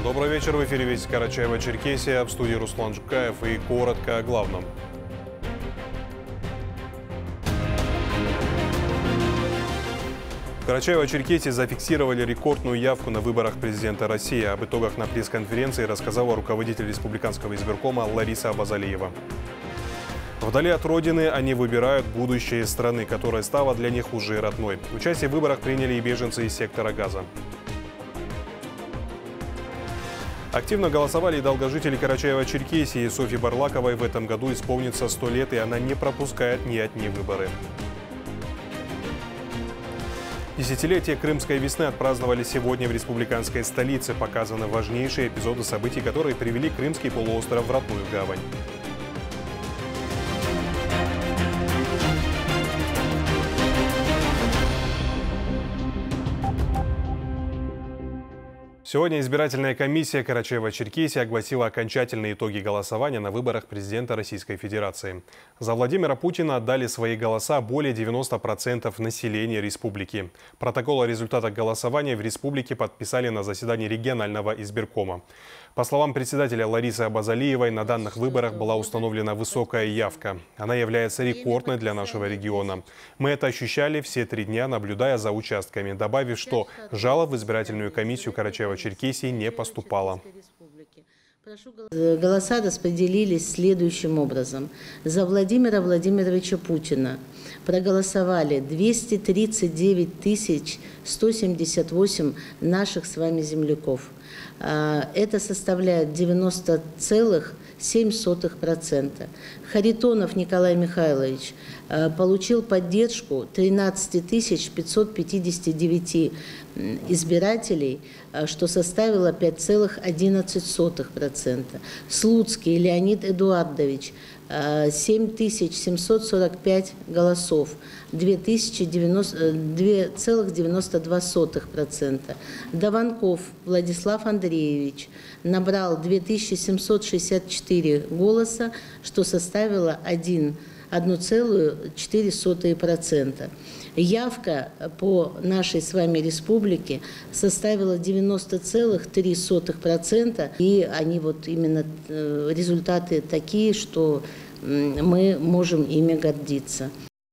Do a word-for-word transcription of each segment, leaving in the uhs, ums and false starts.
Добрый вечер. В эфире «Вести Карачаево-Черкесия», в студии Руслан Жукаев, и коротко о главном. В Карачаево-Черкесии зафиксировали рекордную явку на выборах президента России. Об итогах на пресс-конференции рассказала руководитель республиканского избиркома Лариса Абазалиева. Вдали от родины они выбирают будущее страны, которая стала для них уже родной. Участие в выборах приняли и беженцы из сектора Газа. Активно голосовали и долгожители Карачаева-Черкесии. Софье Барлаковой в этом году исполнится сто лет, и она не пропускает ни одни выборы. Десятилетие Крымской весны отпраздновали сегодня в республиканской столице. Показаны важнейшие эпизоды событий, которые привели Крымский полуостров в родную гавань. Сегодня избирательная комиссия Карачаева-Черкесии огласила окончательные итоги голосования на выборах президента Российской Федерации. За Владимира Путина отдали свои голоса более девяноста процентов населения республики. Протокол о результатах голосования в республике подписали на заседании регионального избиркома. По словам председателя Ларисы Абазалиевой, на данных выборах была установлена высокая явка. Она является рекордной для нашего региона. Мы это ощущали все три дня, наблюдая за участками, добавив, что жалоб в избирательную комиссию Карачаева-Черкесии не поступало. Голоса распределились следующим образом. За Владимира Владимировича Путина проголосовали двести тридцать девять тысяч сто семьдесят восемь наших с вами земляков. Это составляет девяносто целых семь сотых процента. Харитонов Николай Михайлович получил поддержку тринадцать тысяч пятьсот пятьдесят девять избирателей, что составило пять целых одиннадцать сотых процента. Слуцкий Леонид Эдуардович семь тысяч семьсот сорок пять голосов, два целых девяносто два сотых процента. Даванков Владислав Андреевич набрал две тысячи семьсот шестьдесят четыре голоса, что составило один целых четыре сотых процента. Явка по нашей с вами республике составила девяносто целых три сотых процента, и они вот именно результаты такие, что мы можем ими гордиться.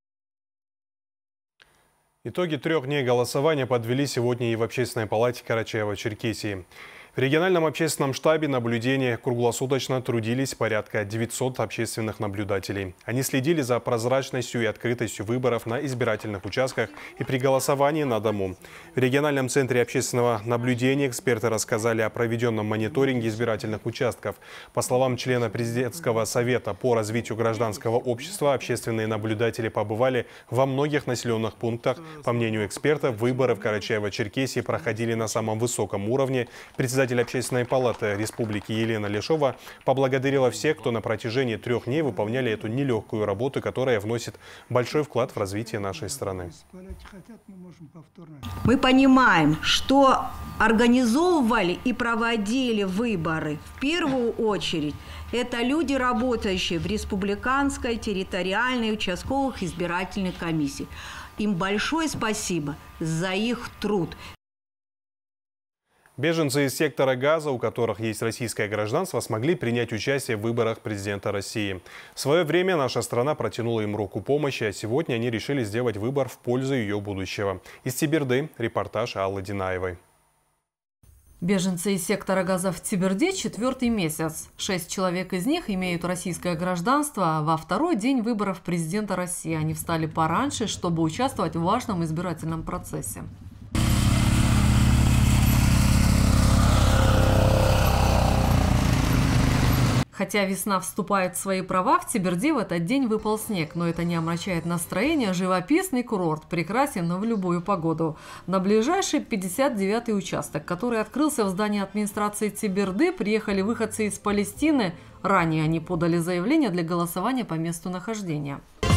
Итоги трех дней голосования подвели сегодня и в Общественной палате Карачаева-Черкесии. В региональном общественном штабе наблюдения круглосуточно трудились порядка девятисот общественных наблюдателей. Они следили за прозрачностью и открытостью выборов на избирательных участках и при голосовании на дому. В региональном центре общественного наблюдения эксперты рассказали о проведенном мониторинге избирательных участков. По словам члена президентского совета по развитию гражданского общества, общественные наблюдатели побывали во многих населенных пунктах. По мнению экспертов, выборы в Карачаево-Черкесии проходили на самом высоком уровне. Председатель Общественной палаты республики Елена Лешова поблагодарила всех, кто на протяжении трех дней выполняли эту нелегкую работу, которая вносит большой вклад в развитие нашей страны. Мы понимаем, что организовывали и проводили выборы в первую очередь это люди, работающие в республиканской, территориальной, участковых избирательных комиссиях. Им большое спасибо за их труд. Беженцы из сектора Газа, у которых есть российское гражданство, смогли принять участие в выборах президента России. В свое время наша страна протянула им руку помощи, а сегодня они решили сделать выбор в пользу ее будущего. Из Теберды репортаж Аллы Динаевой. Беженцы из сектора Газа в Теберде четвертый месяц. Шесть человек из них имеют российское гражданство. Во второй день выборов президента России они встали пораньше, чтобы участвовать в важном избирательном процессе. Хотя весна вступает в свои права, в Теберде в этот день выпал снег, но это не омрачает настроение. Живописный курорт прекрасен в любую погоду. На ближайший пятьдесят девятый участок, который открылся в здании администрации Теберды, приехали выходцы из Палестины. Ранее они подали заявление для голосования по месту нахождения.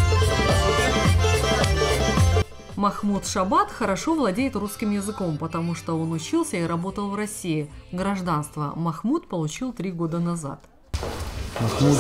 Махмуд Шабат хорошо владеет русским языком, потому что он учился и работал в России. Гражданство Махмуд получил три года назад. Махмуд.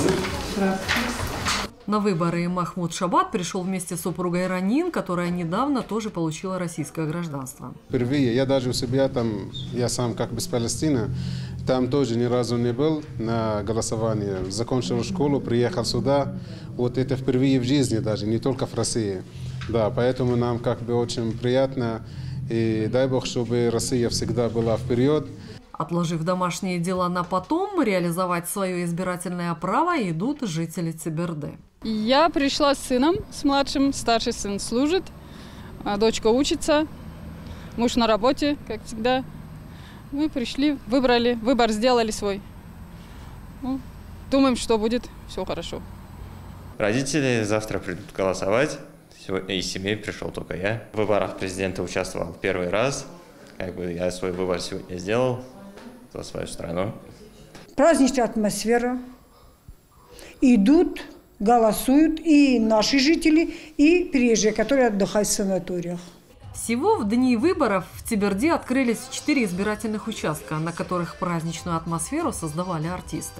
На выборы Махмуд Шабат пришел вместе с супругой Ранин, которая недавно тоже получила российское гражданство. Впервые, я даже у себя там, я сам как бы с Палестины, Там тоже ни разу не был на голосовании. Закончил школу, приехал сюда. Вот это впервые в жизни даже, не только в России. Да, поэтому нам как бы очень приятно. И дай Бог, чтобы Россия всегда была вперед. Отложив домашние дела на потом, реализовать свое избирательное право идут жители Циберды. Я пришла с сыном, с младшим. Старший сын служит, а дочка учится. Муж на работе, как всегда. Мы пришли, выбрали, выбор сделали свой. Ну, думаем, что будет все хорошо. Родители завтра придут голосовать. Сегодня из семьи пришел только я. В выборах президента участвовал первый раз. Как бы я свой выбор сегодня сделал за свою страну. Праздничная атмосфера. Идут, голосуют и наши жители, и приезжие, которые отдыхают в санаториях. Всего в дни выборов в Циберде открылись четыре избирательных участка, на которых праздничную атмосферу создавали артисты.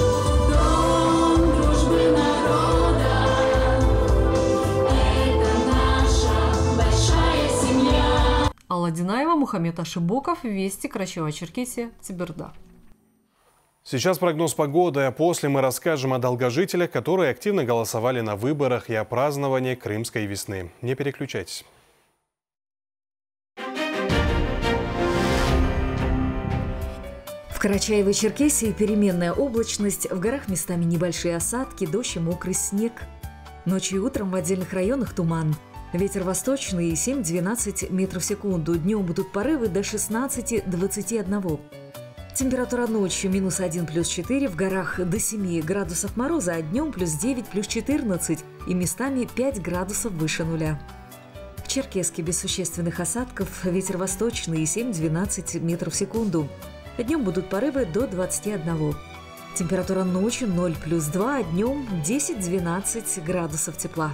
Алла Динаева, Мухаммед Ашибоков, Вести, Карачаево-Черкесия, Циберда. Сейчас прогноз погоды, а после мы расскажем о долгожителях, которые активно голосовали на выборах, и о праздновании Крымской весны. Не переключайтесь. В Карачаево-Черкесии переменная облачность, в горах местами небольшие осадки, дождь и мокрый снег. Ночью и утром в отдельных районах туман. Ветер восточный семь-двенадцать метров в секунду. Днем будут порывы до шестнадцати двадцати одного. Температура ночью минус один плюс четыре, в горах до семи градусов мороза, а днем плюс девять плюс четырнадцать и местами пять градусов выше нуля. В Черкесске без существенных осадков, ветер восточный семь-двенадцать метров в секунду. Днем будут порывы до двадцати одного. Температура ночью ноль плюс два, а днем десять-двенадцать градусов тепла.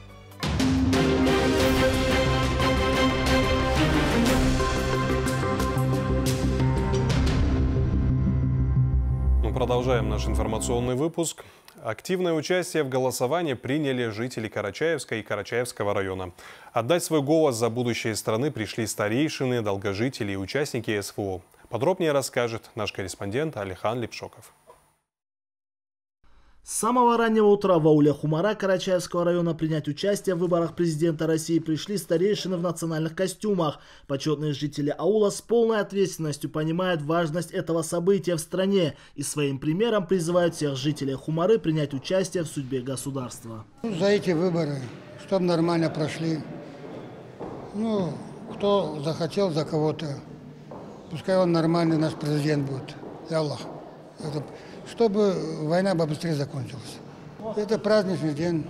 Продолжаем наш информационный выпуск. Активное участие в голосовании приняли жители Карачаевска и Карачаевского района. Отдать свой голос за будущее страны пришли старейшины, долгожители и участники СВО. Подробнее расскажет наш корреспондент Алихан Липшоков. С самого раннего утра в ауле Хумара Карачаевского района принять участие в выборах президента России пришли старейшины в национальных костюмах. Почетные жители аула с полной ответственностью понимают важность этого события в стране и своим примером призывают всех жителей Хумары принять участие в судьбе государства. За эти выборы, чтобы нормально прошли. Ну, кто захотел за кого-то, пускай он нормальный наш президент будет. И Аллах. Это... Чтобы война побыстрее закончилась. Это праздничный день.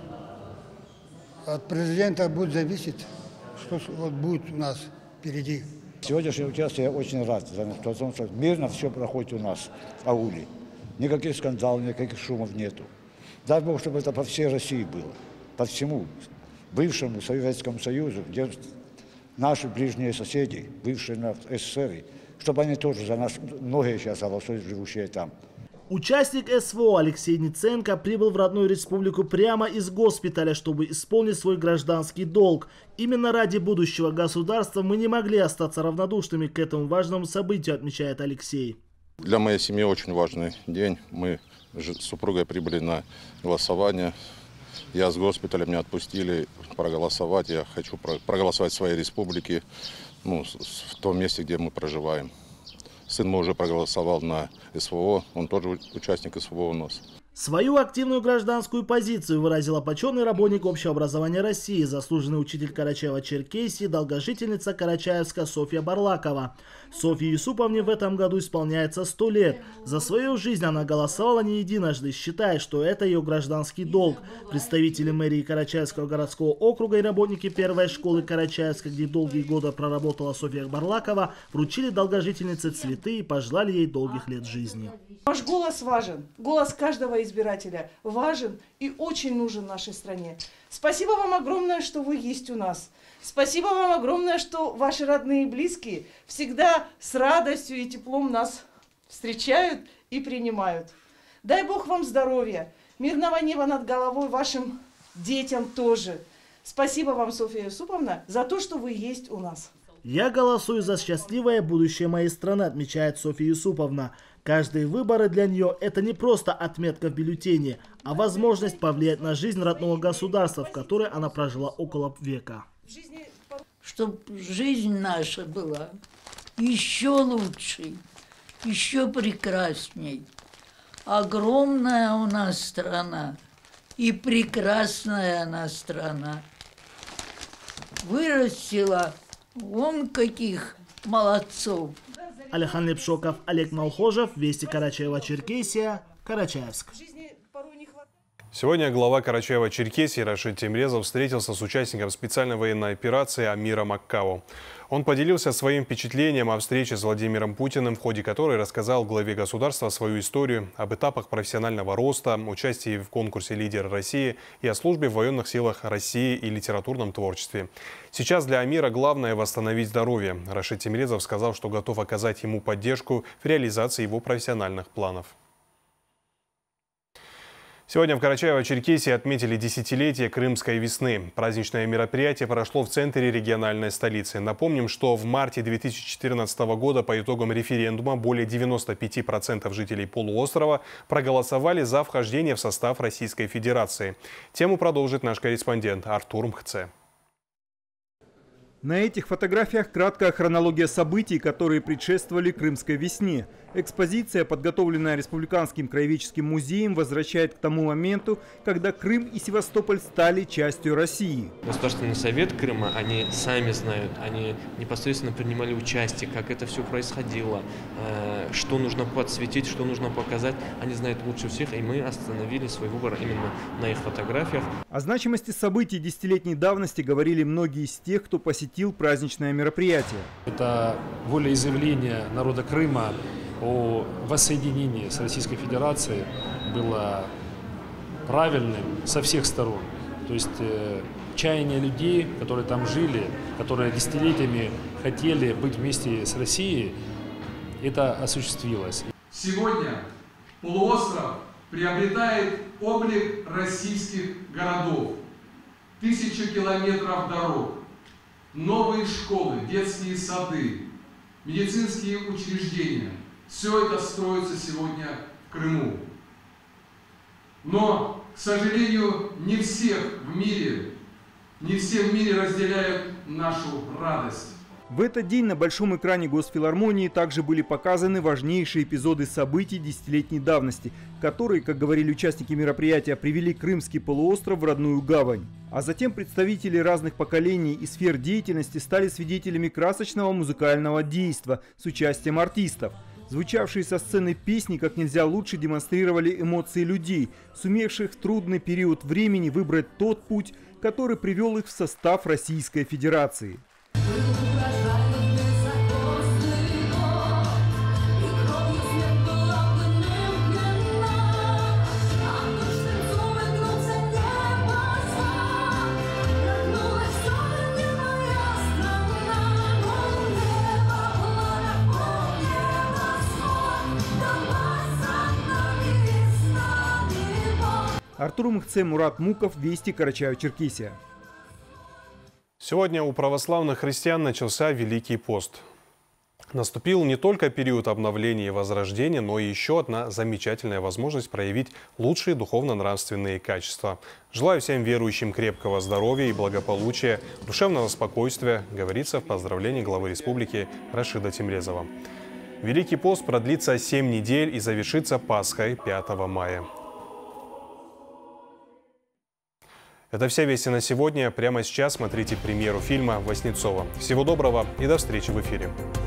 От президента будет зависеть, что вот будет у нас впереди. Сегодняшнее участие я очень рад, потому что мирно все проходит у нас в ауле. Никаких скандалов, никаких шумов нету. Дай Бог, чтобы это по всей России было. По всему бывшему Советскому Союзу, где наши ближние соседи, бывшие на СССР, чтобы они тоже за нас, многие сейчас голосуют, живущие там. Участник СВО Алексей Ниценко прибыл в родную республику прямо из госпиталя, чтобы исполнить свой гражданский долг. Именно ради будущего государства мы не могли остаться равнодушными к этому важному событию, отмечает Алексей. Для моей семьи очень важный день. Мы с супругой прибыли на голосование. Я с госпиталя, меня отпустили проголосовать. Я хочу проголосовать в своей республике, ну, в том месте, где мы проживаем. Сын мой уже проголосовал на СВО, он тоже участник СВО у нас. Свою активную гражданскую позицию выразила почетный работник общего образования России, заслуженный учитель Карачаева-Черкесии, долгожительница Карачаевска Софья Барлакова. Софье Юсуповне в этом году исполняется сто лет. За свою жизнь она голосовала не единожды, считая, что это ее гражданский долг. Представители мэрии Карачаевского городского округа и работники первой школы Карачаевска, где долгие годы проработала Софья Барлакова, вручили долгожительнице цветы и пожелали ей долгих лет жизни. Ваш голос важен, голос каждого избирателя важен и очень нужен нашей стране. Спасибо вам огромное, что вы есть у нас. Спасибо вам огромное, что ваши родные и близкие всегда с радостью и теплом нас встречают и принимают. Дай Бог вам здоровья, мирного неба над головой вашим детям тоже. Спасибо вам, Софья Юсуповна, за то, что вы есть у нас. «Я голосую за счастливое будущее моей страны», отмечает Софья Юсуповна. Каждые выборы для нее – это не просто отметка в бюллетене, а возможность повлиять на жизнь родного государства, в которой она прожила около века. Чтобы жизнь наша была еще лучше, еще прекрасней. Огромная у нас страна, и прекрасная она страна. Вырастила вон каких молодцов. Алихан Лепшоков, Олег Малхожев, Вести Карачаево-Черкесия, Карачаевск. Сегодня глава Карачаево-Черкесии Рашид Темрезов встретился с участником специальной военной операции Амиром Аккаву. Он поделился своим впечатлением о встрече с Владимиром Путиным, в ходе которой рассказал главе государства свою историю, об этапах профессионального роста, участии в конкурсе «Лидер России» и о службе в военных силах России и литературном творчестве. Сейчас для Амира главное – восстановить здоровье. Рашид Темрезов сказал, что готов оказать ему поддержку в реализации его профессиональных планов. Сегодня в Карачаево-Черкесии отметили десятилетие Крымской весны. Праздничное мероприятие прошло в центре региональной столицы. Напомним, что в марте две тысячи четырнадцатого года по итогам референдума более девяноста пяти процентов жителей полуострова проголосовали за вхождение в состав Российской Федерации. Тему продолжит наш корреспондент Артур Мхце. На этих фотографиях краткая хронология событий, которые предшествовали Крымской весне. Экспозиция, подготовленная Республиканским краеведческим музеем, возвращает к тому моменту, когда Крым и Севастополь стали частью России. Государственный совет Крыма, они сами знают, они непосредственно принимали участие, как это все происходило, что нужно подсветить, что нужно показать. Они знают лучше всех, и мы остановили свой выбор именно на их фотографиях. О значимости событий десятилетней давности говорили многие из тех, кто посетил праздничное мероприятие. Это волеизъявление народа Крыма о воссоединении с Российской Федерацией было правильным со всех сторон. То есть э, чаяние людей, которые там жили, которые десятилетиями хотели быть вместе с Россией, это осуществилось. Сегодня полуостров приобретает облик российских городов. Тысячи километров дорог, новые школы, детские сады, медицинские учреждения. Все это строится сегодня в Крыму. Но, к сожалению, не всех в мире, не все в мире разделяют нашу радость. В этот день на большом экране Госфилармонии также были показаны важнейшие эпизоды событий десятилетней давности, которые, как говорили участники мероприятия, привели Крымский полуостров в родную гавань. А затем представители разных поколений и сфер деятельности стали свидетелями красочного музыкального действа с участием артистов. Звучавшие со сцены песни как нельзя лучше демонстрировали эмоции людей, сумевших в трудный период времени выбрать тот путь, который привел их в состав Российской Федерации. Артур Мхце, Мурат Муков, Вести, Карачаево-Черкесия. Сегодня у православных христиан начался Великий пост. Наступил не только период обновления и возрождения, но и еще одна замечательная возможность проявить лучшие духовно-нравственные качества. Желаю всем верующим крепкого здоровья и благополучия, душевного спокойствия, говорится в поздравлении главы республики Рашида Темрезова. Великий пост продлится семь недель и завершится Пасхой пятого мая. Это все вести на сегодня. Прямо сейчас смотрите премьеру фильма «Васнецова». Всего доброго и до встречи в эфире.